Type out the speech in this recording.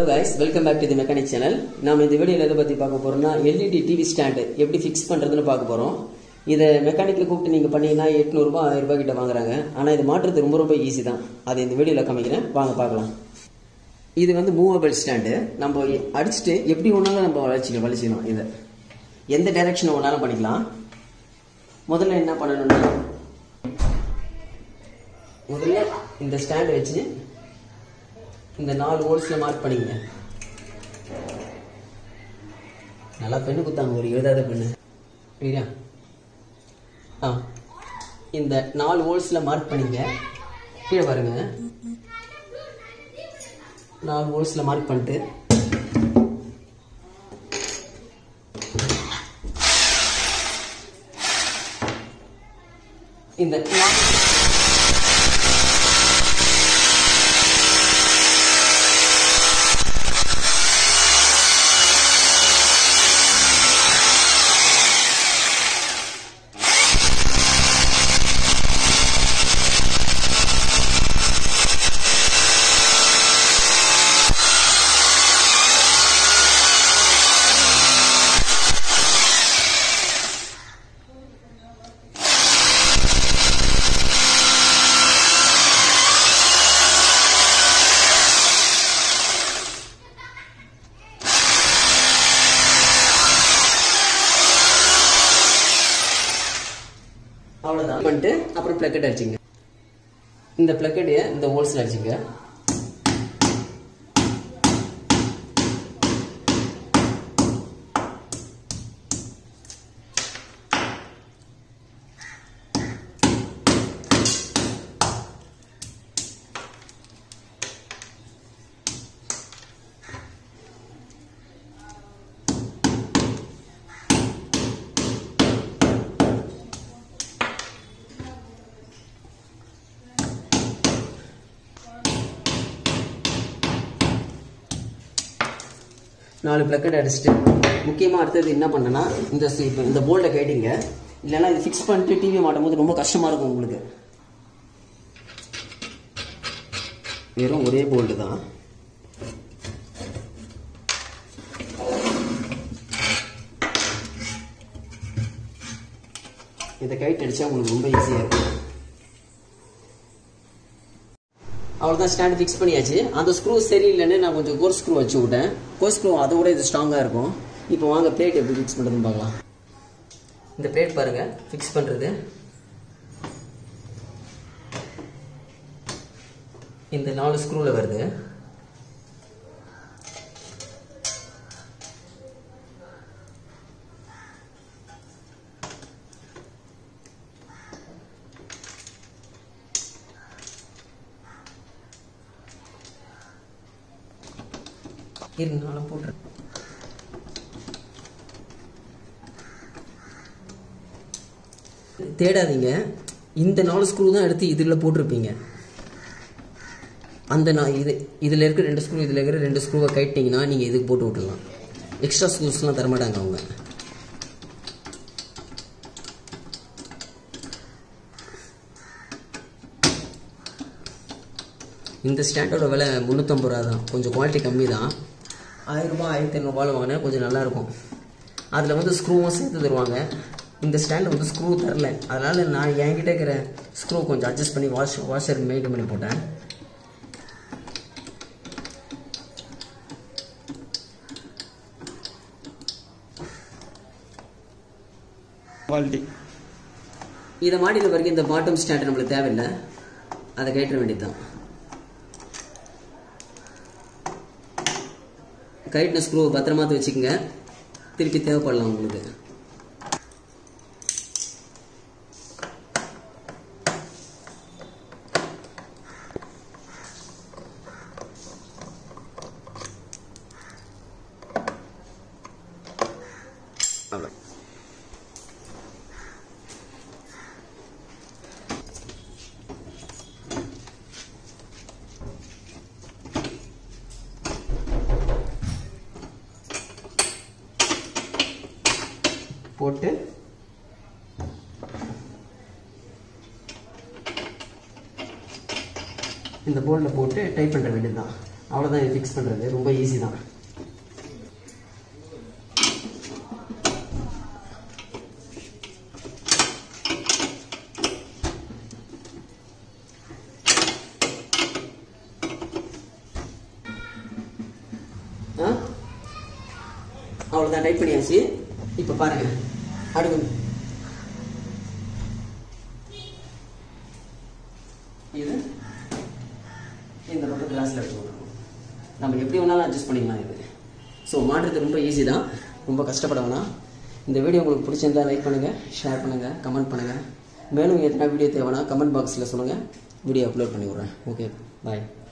Hello guys, welcome back to the mechanic channel. நாம இந்த வீடியோல எதை பத்தி பார்க்க போறோம்னா LED டிவி ஸ்டாண்ட் எப்படி ஃபிக்ஸ் பண்றதுன்னு பார்க்க போறோம். இத மெக்கானிக்கல கூப்பிட்டு நீங்க பண்ணீங்கன்னா 800 ரூபாய் 1000 ரூபாய் கிட்ட வாங்குறாங்க. ஆனா இது மாற்றுறது ரொம்ப ஈஸி தான். அது இந்த வீடியோல காமிக்கிறேன். வாங்க பார்க்கலாம். இது வந்து மூவபிள் ஸ்டாண்ட். நம்ம அடிச்சிட்டு எப்படி வேணாலும் நம்ம வளைச்சிக்கலாம் இத. எந்த டைரக்ஷன்ல வேணாலும் பண்ணிக்கலாம். முதல்ல என்ன பண்ணணும்னா முதல்ல இந்த ஸ்டாண்ட் வச்சு இந்த 4 வோல்ட்ஸ்ல மார்க் பண்ணிங்க. நல்லா பெண்ணு குத்தாங்க ஒரு எழுதாத பெண்ணு. சரியா? இந்த 4 வோல்ட்ஸ்ல மார்க் பண்ணிங்க. கீழே பாருங்க. 4 வோல்ட்ஸ்ல மார்க் பண்ணிட்டு இந்த அவ்வளவுதான் பண்ணிட்டு அப்புறம் பிளக்கெட் அடிச்சிங்க. இந்த பிளக்கெட்டைய இந்த ஹோல்ஸ்ல அடிச்சிங்க. நாலு பிளக்கெட் அடிச்சுட்டு முக்கியமாக அடுத்தது என்ன பண்ணனா இந்த போல்ட்டை கேட்டிங்க. இல்லைன்னா இது ஃபிக்ஸ் பண்ணிட்டு டிவி மாட்டும் போது ரொம்ப கஷ்டமாக இருக்கும் உங்களுக்கு. வெறும் ஒரே போல்ட்டு தான். இதை கைட் அடித்தா உங்களுக்கு ரொம்ப ஈஸியாக இருக்கும். அவ்வளோதான், ஸ்டாண்ட் ஃபிக்ஸ் பண்ணியாச்சு. அந்த ஸ்க்ரூ சரியில்லைன்னு நான் கொஞ்சம் கோர் ஸ்க்ரூ வச்சு விட்டேன். கோர் ஸ்க்ரூ அதை விட இது ஸ்ட்ராங்காக இருக்கும். இப்போ வாங்க பிளேட் எப்படி ஃபிக்ஸ் பண்ணுறதுன்னு பார்க்கலாம். இந்த பிளேட் பாருங்கள் ஃபிக்ஸ் பண்ணுறது. இந்த 4 ஸ்க்ரூவில் வருது. இருந்தாலும் போட்டுறேன். தேடாதீங்க. இந்த 4 ஸ்க்ரூ தான் எடுத்து இதில் போட்டிருப்பீங்க. இதில் இருக்கிற 2 ஸ்க்ரூ இதில் இருக்கிற 2 ஸ்க்ரூவை கைட்டிங்கன்னா நீங்கள் இதுக்கு போட்டு விட்டுடலாம். எக்ஸ்ட்ரா ஸ்க்ரூஸ்லாம் தரமாட்டாங்க அவங்க. இந்த ஸ்டாண்டோட விலை 350 ரூபா தான். கொஞ்சம் குவாலிட்டி கம்மி தான். 1000 ரூபாய் 1500 ரூபாயில் வாங்கினா கொஞ்சம் நல்லாயிருக்கும். அதில் வந்து ஸ்க்ரூவும் சேர்த்து தருவாங்க. இந்த ஸ்டாண்டில் வந்து ஸ்க்ரூ தரல. அதனால் நான் என்கிட்ட இருக்கிற ஸ்க்ரூ கொஞ்சம் அட்ஜஸ்ட் பண்ணி வாஷர் மெயின்டைன் பண்ணி போட்டேன். குவாலிட்டி இதை மாட்டின வரைக்கும் இந்த பாட்டம் ஸ்டாண்ட் நம்மளுக்கு தேவையில்லை. அதை கட்டிட வேண்டியது தான். கைட்ன ஸ்க்ரூ பத்திரமா வச்சுக்கோங்க. திருப்பி தேவைப்படலாம் உங்களுக்கு. போட்டு இந்த போல்ட்ல போட்டு டைப் பண்ண வேண்டியதுதான். அவ்வளோதான். இது ஃபிக்ஸ் பண்ணுறது ரொம்ப ஈஸி தான். அவ்வளோதான், டைப் பண்ணியாச்சு. இப்போ பாருங்க, அடுக்கு இது இந்த பக்கம் கிளாஸில் எடுத்துக்கணும். நம்ம எப்படி வேணாலும் அட்ஜஸ்ட் பண்ணிக்கலாம் இது. ஸோ மாட்டுறது ரொம்ப ஈஸி தான், ரொம்ப கஷ்டப்பட வேணாம். இந்த வீடியோ உங்களுக்கு பிடிச்சிருந்தா லைக் பண்ணுங்கள், ஷேர் பண்ணுங்கள், கமெண்ட் பண்ணுங்கள். மேலும் எத்தனை வீடியோ தேவைன்னா கமெண்ட் பாக்ஸில் சொல்லுங்கள், வீடியோ அப்லோட் பண்ணி விட்றேன். ஓகே, பாய்.